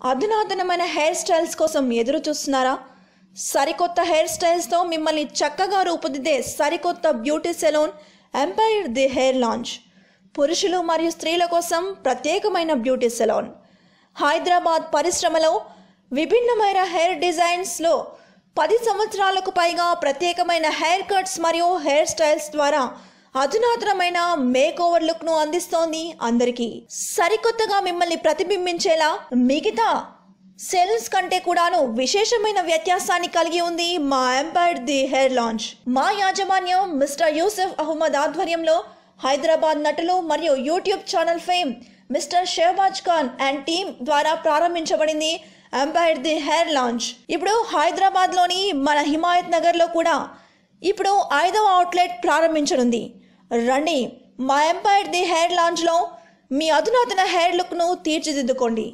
అధునాతనమైన hair styles కోసం ఎదురు చూస్తున్నారా? సరికొత్త హెయిర్ స్టైల్స్తో మిమ్మల్ని చక్కగా రూపుదిద్దే సరికొత్త beauty salon empire the hair launch. పురుషులు మరియు స్త్రీల కోసం ప్రత్యేకమైన బ్యూటీ సెలూన్. హైదరాబాద్ పరిశ్రమలో విభిన్నమైన హెయిర్ డిజైన్స్లో 10 సంవత్సరాలకు పైగా ప్రత్యేకమైన హెయిర్ కట్స్ మరియు హెయిర్ స్టైల్స్ ద్వారా అధునాతనమైన మేక్ ఓవర్ లుక్ను అందిస్తోంది అందరికీ. సరికొత్తగా మిమ్మల్ని ప్రతిబింబించేలా మిగతా సెలూన్స్ కంటే కూడాను విశేషమైన వ్యత్యాసాన్ని కలిగి ఉంది మా ఎంపైర్ ది హెయిర్ లాంచ్. మా యాజమాన్యం మిస్టర్ యూసుఫ్ అహ్మద్ ఆధ్వర్యంలో హైదరాబాద్ నటులు మరియు YouTube channel fame mister Shahbaz Khan and team ద్వారా ప్రారంభించబడింది ఎంపైర్ ది హెయిర్ లాంచ్. ఇప్పుడు హైదరాబాద్లోని మన హిమాయత్ నగర్లో కూడా ఇప్పుడు 5వ అవుట్లెట్ ప్రారంభించనుంది. రండి, మా ఎంపైర్ ది హెయిర్ లాంచ్లో మీ అధునాతన హెయిర్ లుక్ను తీర్చిదిద్దుకోండి.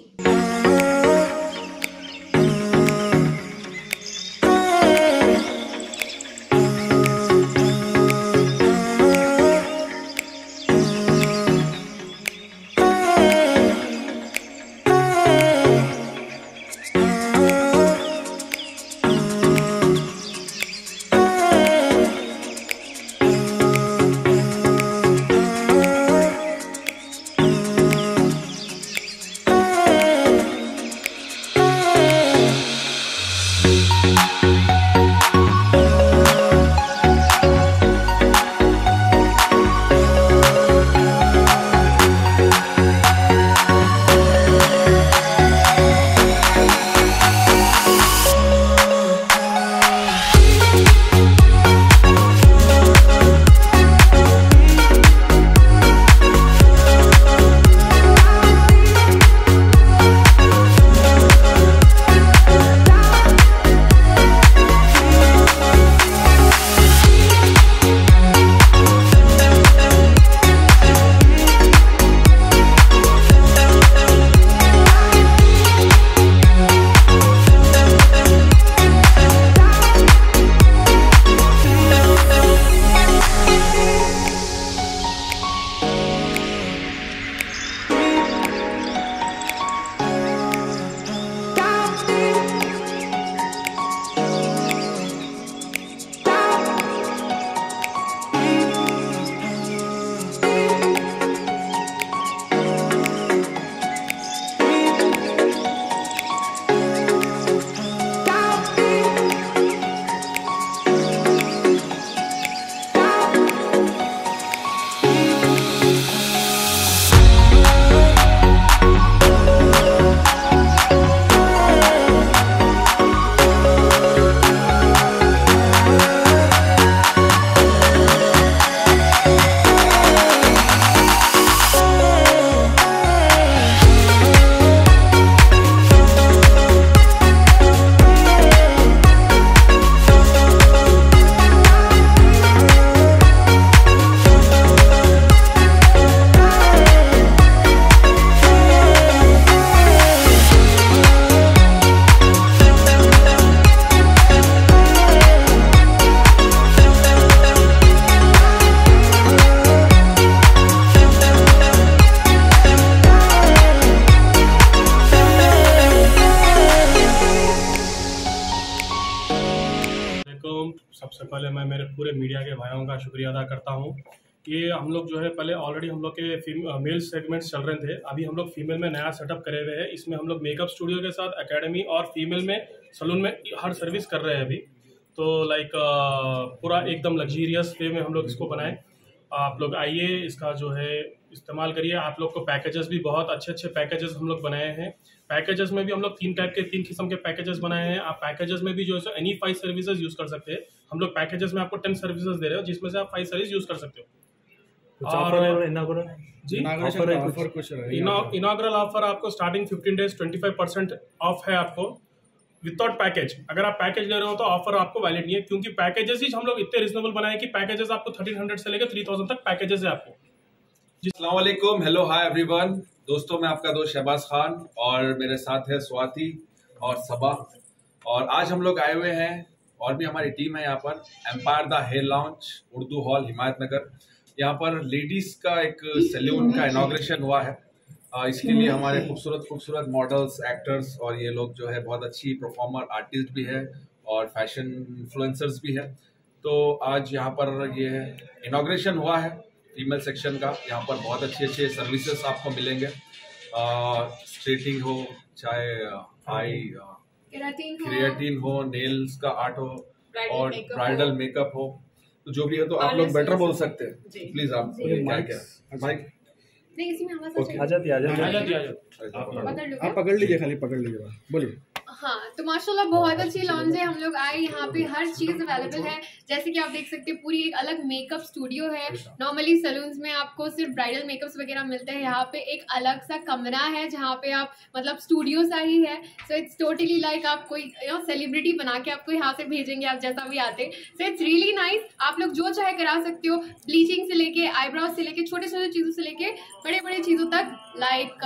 सबसे पहले मैं मेरे पूरे मीडिया के भाइयों का शुक्रिया अदा करता हूँ कि हम लोग जो है पहले ऑलरेडी हम लोग के मेल सेगमेंट्स चल रहे थे, अभी हम लोग फीमेल में नया सेटअप करे हुए हैं. इसमें हम लोग मेकअप स्टूडियो के साथ एकेडमी और फीमेल में सलून में हर सर्विस कर रहे हैं अभी. तो लाइक पूरा एकदम लग्जीरियस वे में हम लोग इसको बनाएं. आप लोग आइए, इसका जो है इस्तेमाल करिए. आप लोग को पैकेजेस भी बहुत अच्छे पैकेजेस हम लोग बनाए हैं. पैकेजेस में भी हम लोग 3 किस्म के पैकेजेस बनाए हैं. आप पैकेजेस में भी जो है एनी 5 सर्विसेज यूज कर सकते हैं. हम लोग पैकेजेस में आपको 10 सर्विसेज दे रहे हो, जिसमें से आप 5 सर्विस यूज कर सकते हो. और इनॉग्रल ऑफर आपको स्टार्टिंग 15 डेज 25% ऑफ है आपको विदाउट पैकेज. अगर आप पैकेज ले रहे हो तो ऑफर आपको वैलिड नहीं है, क्योंकि पैकेजेस ही हम लोग इतने रिजनेबल बनाए कि पैकेजेस आपको 1300 से लेकर 3000 तक पैकेजेस है आपको. अस्सलाम वालेकुम, हेलो, हाय एवरीवन. दोस्तों, मैं आपका दोस्त शहबाज खान और मेरे साथ है स्वाति और सबा. और आज हम लोग आए हुए हैं और भी हमारी टीम है यहाँ पर empire the hair launch Urdu hall Himayat Nagar. यहाँ पर लेडीज का एक सैलून का इनॉग्रेशन हुआ है इसके लिए हमारे खूबसूरत खूबसूरत मॉडल्स, एक्टर्स और ये लोग जो है बहुत अच्छी परफॉर्मर, आर्टिस्ट भी है और फैशन इन्फ्लुएंसर्स भी है। तो आज यहाँ पर ये इनॉग्रेशन हुआ है फीमेल सेक्शन का। यहाँ पर बहुत अच्छे अच्छे सर्विसेज आपको मिलेंगे, स्ट्रेटिंग हो, चाहे आई क्रिएटिन हो, नेल्स का आर्ट हो और ब्राइडल मेकअप हो, तो जो भी है। तो आप लोग बेटर बोल सकते हैं, प्लीज आप क्या क्या माइक नहीं, इसी में आवाज आ जाती आप पकड़ लीजिए, खाली पकड़ लीजिए, बोलिए। हाँ, तो माशाल्लाह बहुत अच्छी लॉन्च है। हम लोग आए, यहाँ पे हर चीज़ अवेलेबल है। जैसे कि आप देख सकते हैं पूरी एक अलग मेकअप स्टूडियो है। नॉर्मली सैलून्स में आपको सिर्फ ब्राइडल मेकअप्स वगैरह मिलते हैं, यहाँ पे एक अलग सा कमरा है जहाँ पे आप मतलब स्टूडियो सा ही है। सो इट्स टोटली लाइक आप कोई सेलिब्रिटी बना के आपको यहाँ से भेजेंगे आप जैसा भी आते। So it's really nice. आप लोग जो चाहे करा सकते हो, ब्लीचिंग से लेके, आईब्रोज से लेके, छोटे छोटे चीज़ों से लेके बड़े बड़े चीज़ों तक। लाइक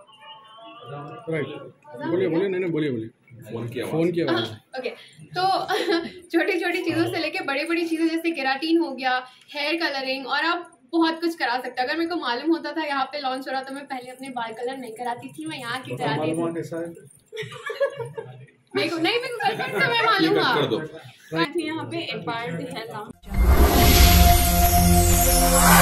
बोलिए बोलिए, नहीं बोलिए। फोन की आवाज। ओके, तो छोटी छोटी चीज़ों से लेके बड़ी बड़ी चीज़ें जैसे केराटिन हो गया, हेयर कलरिंग, और आप बहुत कुछ करा सकते हो। अगर मेरे को मालूम होता था यहाँ पे लॉन्च हो रहा तो मैं पहले अपने बाल कलर नहीं कराती थी, मैं यहाँ की कराती थी। मेरे को गर्लफ्रेंड से मैं मालूम यहाँ पे एक बार है लॉन्च।